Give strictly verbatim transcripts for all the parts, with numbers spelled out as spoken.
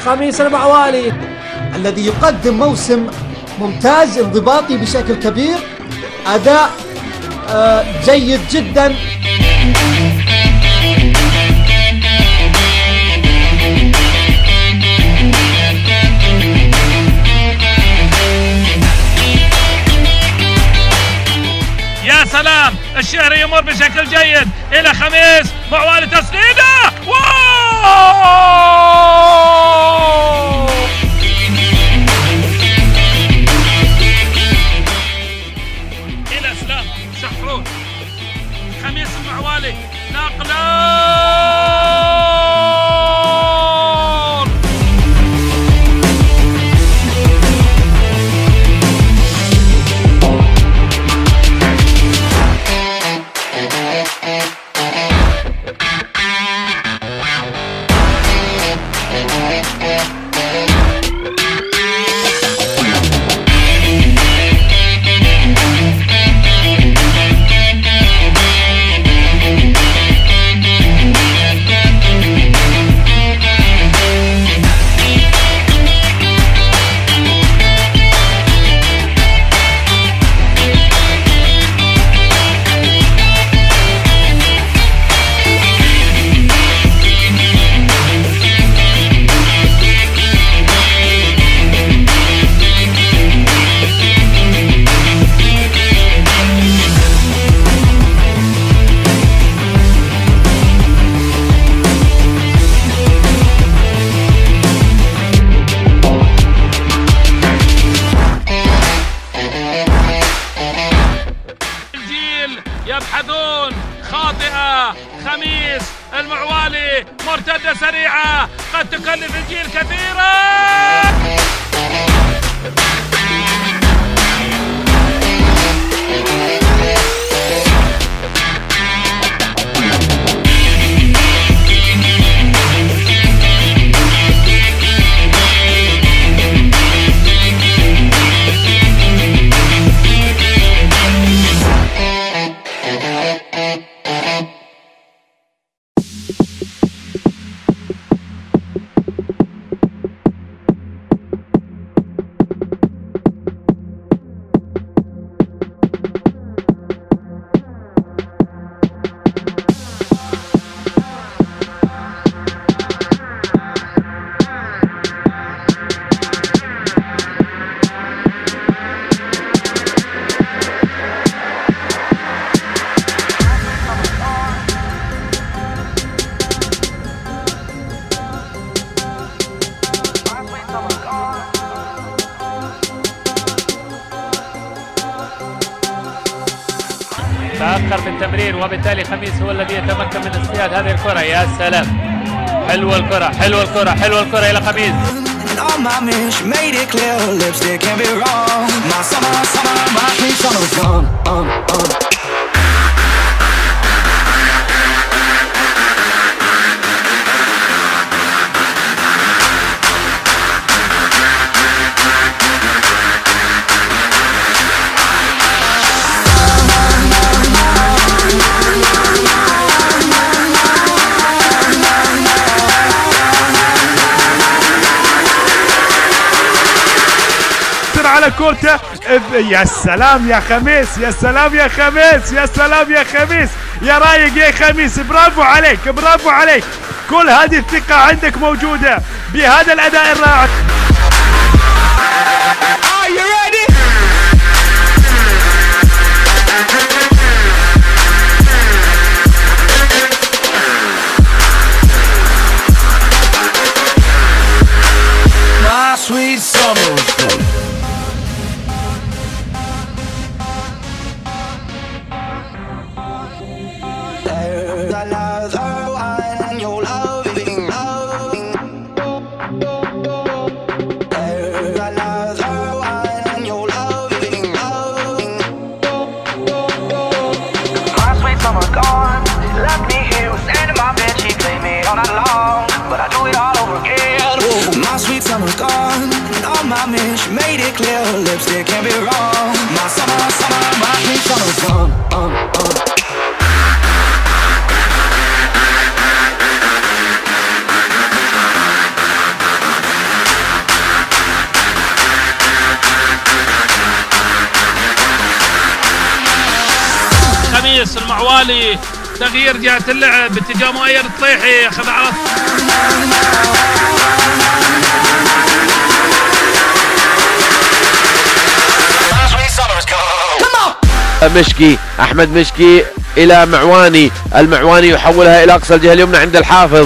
خميس المعواني الذي يقدم موسم ممتاز انضباطي بشكل كبير، أداء آه جيد جدا. يا سلام، الشهر يمر بشكل جيد إلى خميس معواني، تسديدة واو! إلى سلام شحرون، خميس المعواني نقلة يبحثون خاطئة. خميس المعواني مرتدة سريعة قد تكلف الجيل كثيرا. تأخر في التمرير وبالتالي خميس هو الذي يتمكن من اصطياد هذه الكرة. يا سلام، حلوة الكرة حلوة الكرة حلوة الكرة إلى خميس. على كورته. يا سلام يا خميس، يا سلام يا خميس، يا سلام يا خميس، يا رايق يا خميس، برافو عليك برافو عليك. كل هذه الثقة عندك موجودة بهذا الأداء الرائع. Made it clear, lipstick can't be wrong. My summer, summer, my sweet summer song. Uh, uh. خميس. المعواني تغيير جهة اللعب باتجاه مؤيد الطيحي، اخذ على مشكي. احمد مشكي الى معواني، المعواني يحولها الى اقصى الجهه اليمنى عند الحافظ.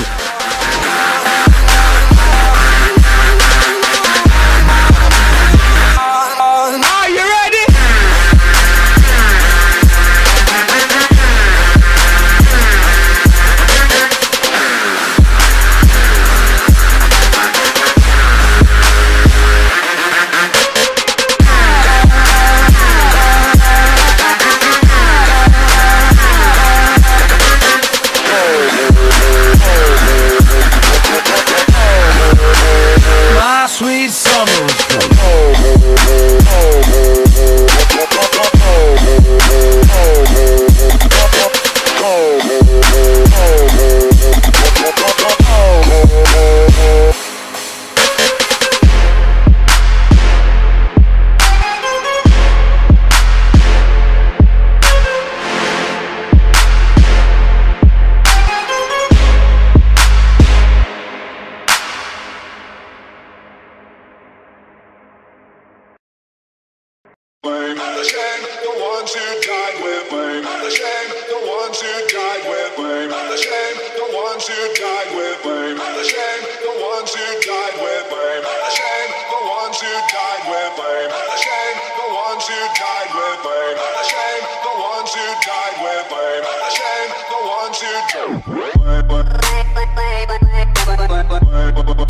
Shame the ones who died with blame. Shame the ones who died with blame. Shame the ones who died with blame. Shame the ones who died with blame. Shame the ones who died with blame. Shame the ones who died with blame. Shame the ones who died with blame. Shame the ones who died with blame.